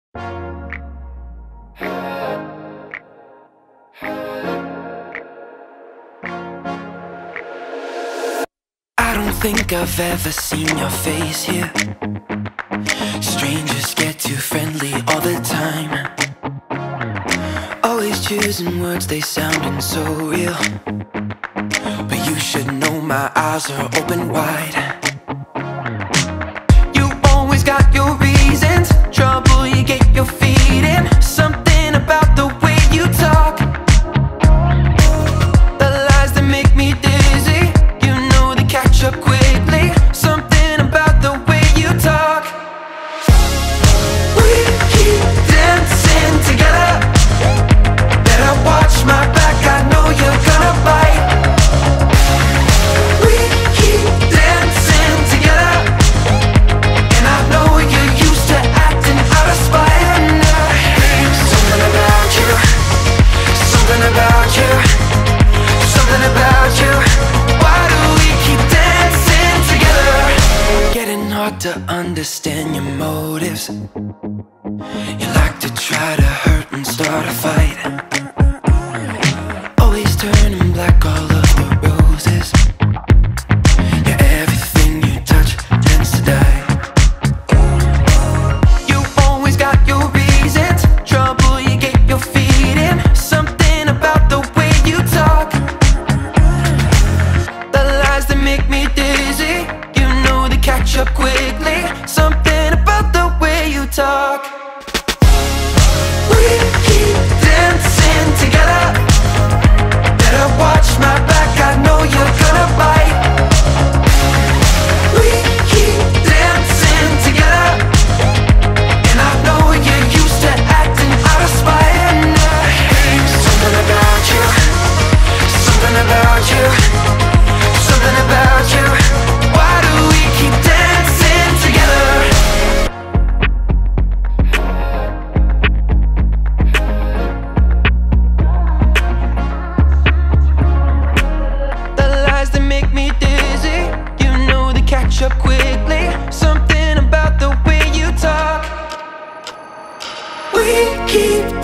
I don't think I've ever seen your face here. Strangers get too friendly all the time. Always choosing words, they sounding so real. But you should know my eyes are open wide. You always got your reasons, trouble you get your feet in. Something about the way you talk, the lies that make me dizzy, you know they catch up quickly. Something about the way you talk. We keep dancing together, better watch my back, I know you're gonna bite. We keep dancing together, and I know you're used to acting out of spite. And something about you, something about you, something about you. Why do we keep dancing together? Getting hard to understand your motives. You like to try to hurt and start a fight, always turning black all of the roses. Yeah, everything you touch tends to die. You always got your reasons, trouble you get your feet in. Something about the way you talk, the lies that make me dizzy, you know they catch up quickly. Something about the way you talk. We keep dancing together, better watch my back, I know you're gonna bite. We keep dancing together, and I know you're used to acting out of spite. And something about you, something about you, something about you. Why do we keep dancing together? The lies that make me dizzy, you know they catch up quickly. Something about the way you talk. We keep